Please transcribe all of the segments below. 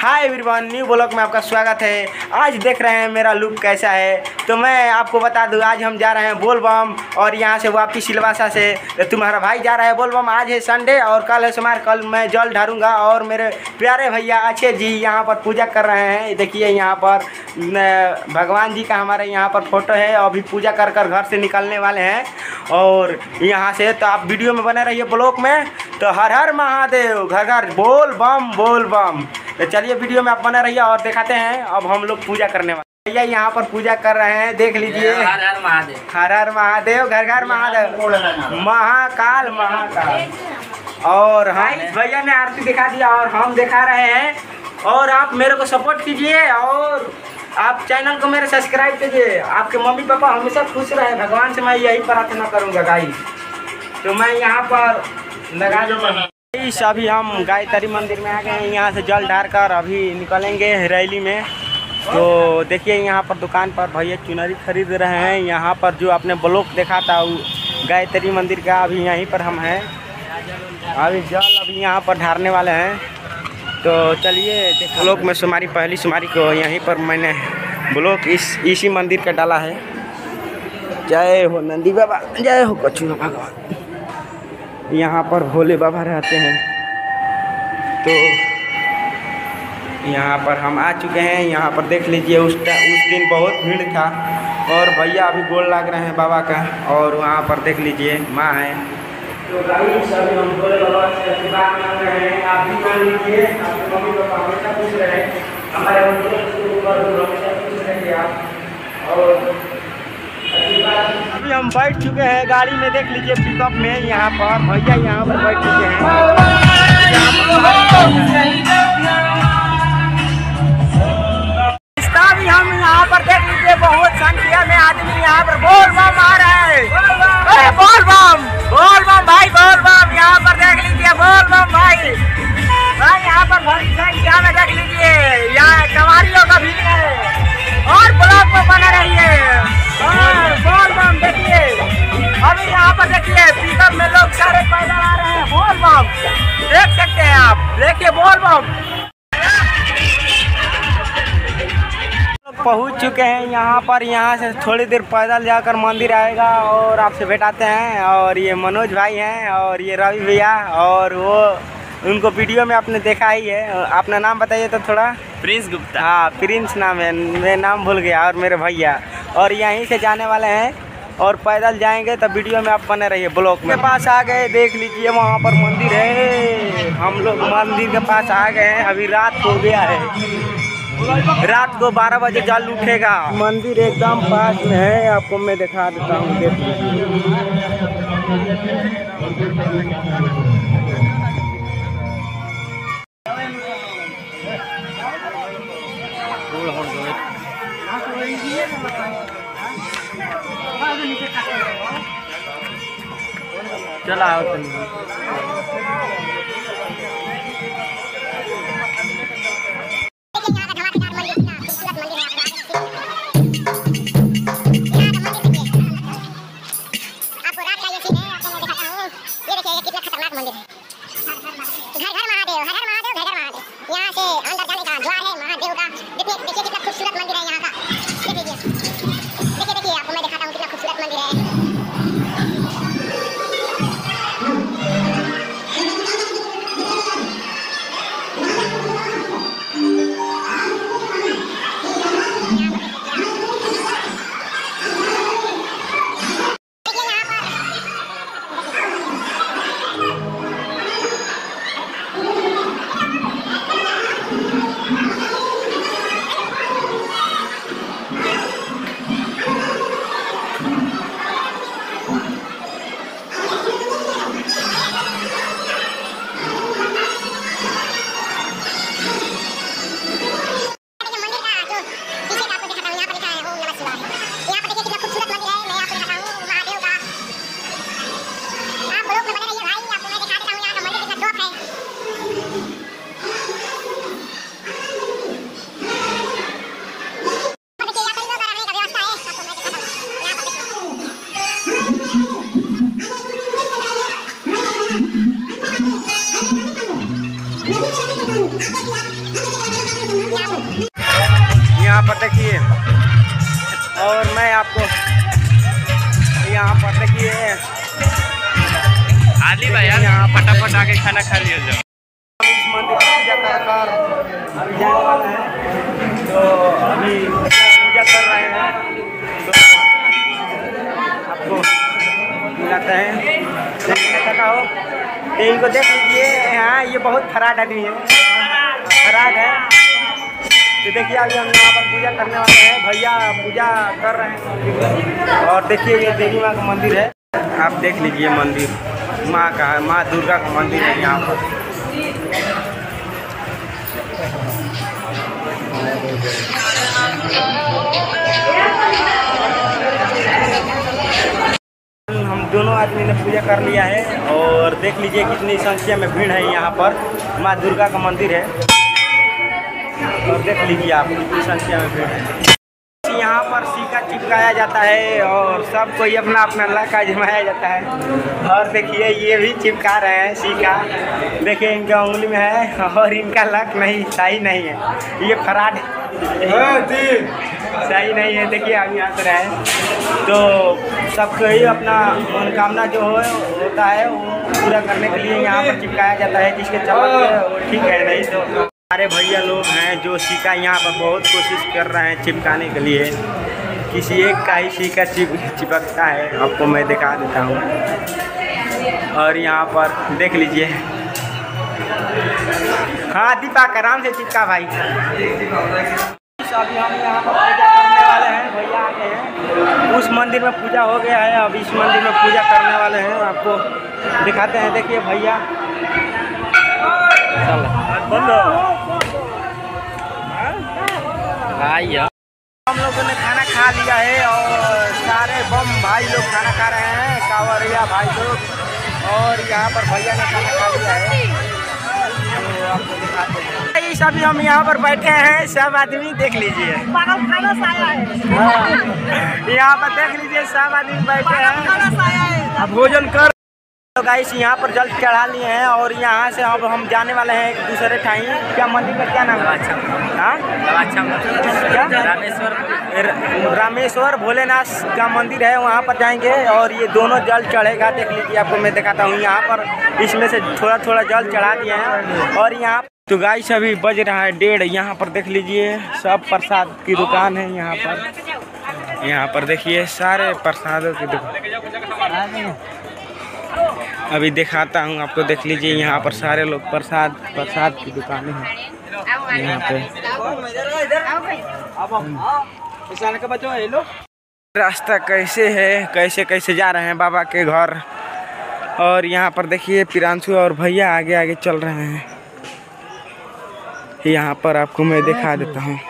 Hi everyone, new blog में आपका स्वागत है। आज देख रहे हैं मेरा लुक कैसा है। तो मैं आपको बता दूं, आज हम जा रहे हैं बोलबम और यहाँ से वापस सिलवासा से तुम्हारा भाई जा रहा है बोलबम। आज है संडे और कल है सोमवार। कल मैं जल ढारूंगा और मेरे प्यारे भैया अच्छे जी यहाँ पर पूजा कर रहे हैं। देखिए यहाँ पर भगवान जी का हमारे यहाँ पर फोटो है। अभी पूजा कर कर घर से निकलने वाले हैं और यहाँ से तो आप वीडियो में बने रहिए ब्लॉग में। तो हर हर महादेव, घर घर बोल बम बोल बम। तो चलिए वीडियो में आप बने रहिए और दिखाते हैं। अब हम लोग पूजा करने वाले भैया यहाँ पर पूजा कर रहे हैं, देख लीजिए। हर हर महादेव, हर हर महादेव, घर घर महादेव, महाकाल महाकाल। और हाँ, भैया ने आरती दिखा दिया और हम दिखा रहे हैं। और आप मेरे को सपोर्ट कीजिए और आप चैनल को मेरे सब्सक्राइब कीजिए। आपके मम्मी पापा हमेशा खुश रहे, भगवान से मैं यही प्रार्थना करूँगा गाइस। तो मैं यहाँ पर लगा दूँगा। अभी हम गायत्री मंदिर में आ गए हैं। यहाँ से जल ढार कर अभी निकलेंगे रैली में। तो देखिए यहाँ पर दुकान पर भैया चुनरी खरीद रहे हैं। यहाँ पर जो आपने ब्लॉक देखा था वो गायत्री मंदिर का, अभी यहीं पर हम हैं। अभी जल अभी यहाँ पर ढारने वाले हैं। तो चलिए ब्लॉक में सुमारी, पहली सुमारी को यहीं पर मैंने ब्लॉक इसी मंदिर का डाला है। जय हो नंदी बाबा, जय हो कछुआ भगवान। यहाँ पर भोले बाबा रहते हैं। तो यहाँ पर हम आ चुके हैं। यहाँ पर देख लीजिए उस दिन बहुत भीड़ था और भैया अभी गोल लाग रहे हैं बाबा का। और वहाँ पर देख लीजिए माँ है। तो गाइस अभी हम भोले बाबा से आशीर्वाद मांग रहे हैं। आप भी मान लीजिए, आपके मम्मी पापा हमेशा खुश रहे, हमारे हमेशा खुश रहेंगे आप। और अभी हम बैठ चुके हैं गाड़ी में, देख लीजिए पिकअप में। यहाँ पर भैया यहाँ पर बैठ चुके हैं। इसका भी हम यहाँ पर देख लीजिए बहुत संख्या में आदमी यहाँ पर बोल बम आ रहे हैं। बोल बम भाई, बोल बम। यहाँ पर देख लीजिए बोल बम भाई। यहाँ पर बड़ी संख्या में देख लीजिए, यहाँ कवारियों का भीड़ है। और ब्लॉक में बना रहिए। बोल बम देखिए, अभी यहाँ पर देखिए पिकअप में लोग सारे पैदल आ रहे हैं। बोल बम देख सकते हैं आप, देखिए बोल बम। पहुँच चुके हैं यहाँ पर। यहाँ से थोड़ी देर पैदल जाकर मंदिर आएगा और आपसे भेटाते हैं। और ये मनोज भाई हैं और ये रवि भैया, और वो उनको वीडियो में आपने देखा ही है। अपना नाम बताइए तो थोड़ा। प्रिंस गुप्ता। हाँ, प्रिंस नाम है, मैं नाम भूल गया। और मेरे भैया, और यहीं से जाने वाले हैं और पैदल जाएंगे। तो वीडियो में आप बने रहिए। ब्लॉक के पास आ गए, देख लीजिए वहाँ पर मंदिर है। हम लोग मंदिर के पास आ गए हैं। अभी रात हो गया है, रात को 12 बजे जल उठेगा। मंदिर एकदम पास में है, आपको मैं दिखा देता हूँ, देख लीजिए। चला यहाँ से अंदर जाने का द्वार है महादेव का। देखिए कितना खूबसूरत मंदिर है यहाँ का। देखिए आपको मैं दिखाता हूँ कितना खूबसूरत मंदिर है। यहाँ पर देखिए। और मैं आपको यहाँ पर देखिए आली भाई यहाँ फटाफट आके खाना खा लिया जाओ। इस मंदिर में पूजा कर अभी जाने वाले हैं, तो अभी पूजा कर रहे हैं, तो आपको बुलाते हैं देखा हो। इनको देख लीजिए, हाँ ये बहुत फराड आदमी है, फराड है। तो देखिए अभी हम यहाँ पर पूजा करने वाले हैं, भैया पूजा कर रहे हैं। और देखिए ये देवी माँ का मंदिर है, आप देख लीजिए मंदिर माँ का, माँ दुर्गा का मंदिर है यहाँ पर। हम दोनों आदमी ने पूजा कर लिया है और देख लीजिए कितनी संख्या में भीड़ है यहाँ पर। माँ दुर्गा का मंदिर है और देख लीजिए आप कितनी संख्या में भीड़ है। यहाँ पर सिक्का चिपकाया जाता है और सब कोई अपना अपना लक आजमाया जाता है। और देखिए ये भी चिपका रहे हैं सिक्का, देखिए इनका उंगली में है और इनका लक नहीं, सही नहीं है, ये फराड सही नहीं है। देखिए अभी हंस रहे हैं, तो सबको ही अपना मनोकामना जो होता है वो पूरा करने के लिए यहाँ पर चिपकाया जाता है। जिसके चमक है वो ठीक है, नहीं तो हमारे भैया लोग हैं जो सिक्का यहाँ पर बहुत कोशिश कर रहे हैं चिपकाने के लिए। किसी एक का ही सिक्का चिपकता है, आपको मैं दिखा देता हूँ। और यहाँ पर देख लीजिए, हाँ दीपक आराम से चिपका भाई। अभी हम यहाँ पर पूजा करने वाले हैं, भैया आके हैं। उस मंदिर में पूजा हो गया है, अब इस मंदिर में पूजा करने वाले हैं, आपको दिखाते हैं। देखिए भैया हम लोगों ने खाना खा लिया है और सारे बम भाई लोग खाना खा रहे हैं, कांवरिया भाई लोग। और यहाँ पर भैया ने खाना खा लिया है, तो आपको दिखाते हैं। अभी हम यहाँ पर बैठे हैं, सब आदमी देख लीजिए, यहाँ पर देख लीजिए सब आदमी बैठे हैं, अब भोजन कर। तो गाइस यहाँ पर जल चढ़ा लिए हैं और यहाँ से अब हम जाने वाले हैं एक दूसरे ठाई। क्या मंदिर का क्या नाम है? रामेश्वर भोलेनाथ का मंदिर है, वहाँ पर जाएंगे और ये दोनों जल चढ़ेगा। देख लीजिए आपको मैं दिखाता हूँ, यहाँ पर इसमें से थोड़ा थोड़ा जल चढ़ा दिए हैं। और यहाँ तो गाइस अभी बज रहा है 1:30, यहाँ पर देख लीजिए सब प्रसाद की दुकान है। यहाँ पर देखिए सारे प्रसादों की दुकान, अभी दिखाता हूँ आपको। देख लीजिए यहाँ पर सारे लोग प्रसाद की दुकानें हैं यहाँ पे। रास्ता कैसे है, कैसे कैसे जा रहे हैं बाबा के घर। और यहाँ पर देखिए प्रियांशु और भैया आगे आगे चल रहे हैं। यहाँ पर आपको मैं दिखा देता हूँ।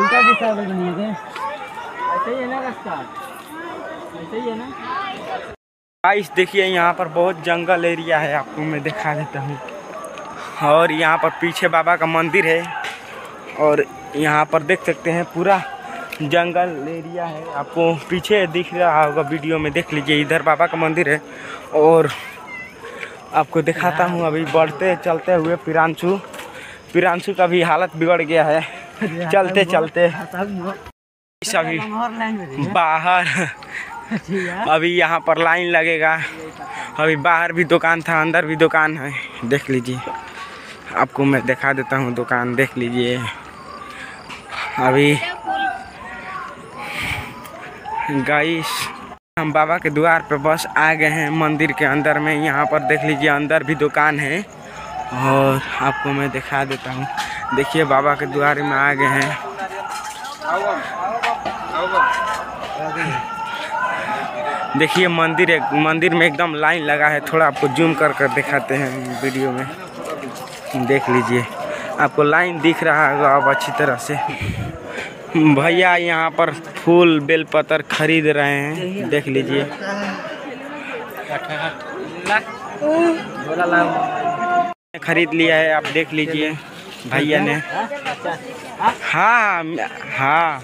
गाइस देखिए यहाँ पर बहुत जंगल एरिया है, आपको मैं दिखा देता हूँ। और यहाँ पर पीछे बाबा का मंदिर है और यहाँ पर देख सकते हैं पूरा जंगल एरिया है, आपको पीछे दिख रहा होगा वीडियो में। देख लीजिए इधर बाबा का मंदिर है और आपको दिखाता हूँ अभी बढ़ते चलते हुए प्रियांशु का भी हालत बिगड़ गया है चलते चलते। अभी बाहर अभी यहाँ पर लाइन लगेगा, अभी बाहर भी दुकान था, अंदर भी दुकान है। देख लीजिए आपको मैं दिखा देता हूँ दुकान, देख लीजिए। अभी गाइस हम बाबा के द्वार पे बस आ गए हैं मंदिर के अंदर में। यहाँ पर देख लीजिए अंदर भी दुकान है और आपको मैं दिखा देता हूँ। देखिए बाबा के द्वार में आ गए हैं। देखिए मंदिर में एकदम लाइन लगा है। थोड़ा आपको जूम कर दिखाते हैं वीडियो में, देख लीजिए आपको लाइन दिख रहा होगा अब अच्छी तरह से। भैया यहाँ पर फूल बेलपत्र खरीद रहे हैं, देख लीजिए। खरीद लिया है, आप देख लीजिए भैया ने। हाँ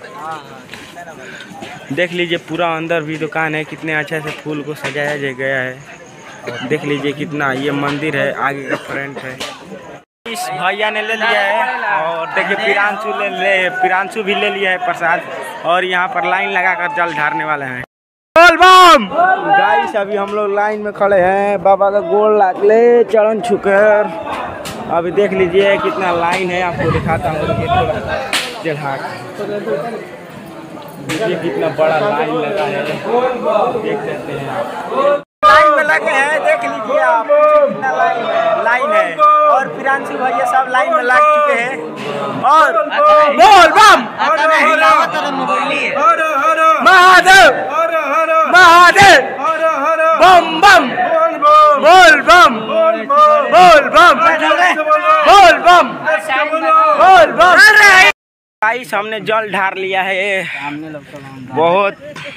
देख लीजिए पूरा अंदर भी दुकान है, कितने अच्छे से फूल को सजाया गया है। देख लीजिए कितना, ये मंदिर है आगे का फ्रंट है। इस भैया ने ले लिया है और देखिए प्रियांशु भी ले लिया है प्रसाद और यहाँ पर लाइन लगाकर जल ढारने वाले हैं। बोल बम गाइस, अभी हम लोग लाइन में खड़े हैं, बाबा का गोड़ लागले चरण छुकर। अभी देख लीजिए कितना लाइन है, आपको दिखाता हूँ। देखिए कितना बड़ा लाइन लगा है, देख सकते हैं आप। लाइन में लगे हैं, देख लीजिए आप कितना लाइन है और प्रियांशु भैया सब लाइन में लग चुके हैं। और बोल बम महादेव महादेव बम बम बोल बम बोल बम बोल बम बोल बम। गाइस हमने जल ढार लिया है बहुत,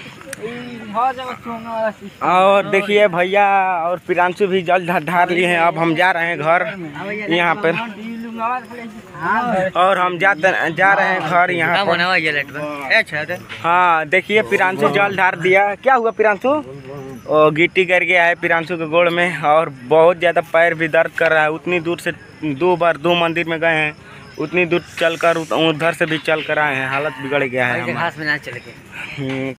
और देखिए भैया और प्रियांशु भी जल ढार लिए हैं। अब हम जा रहे हैं घर यहाँ पर, और हम जा रहे हैं घर यहाँ पर। हाँ देखिए प्रियांशु जल ढार दिया। क्या हुआ प्रियांशु? और गिट्टी गिर गया है प्रियांशु के गोड़ में और बहुत ज़्यादा पैर भी दर्द कर रहा है। उतनी दूर से दो मंदिर में गए हैं, उतनी दूर चलकर उधर से भी चल कर आए हैं, हालत बिगड़ गया है। घास में ना चल के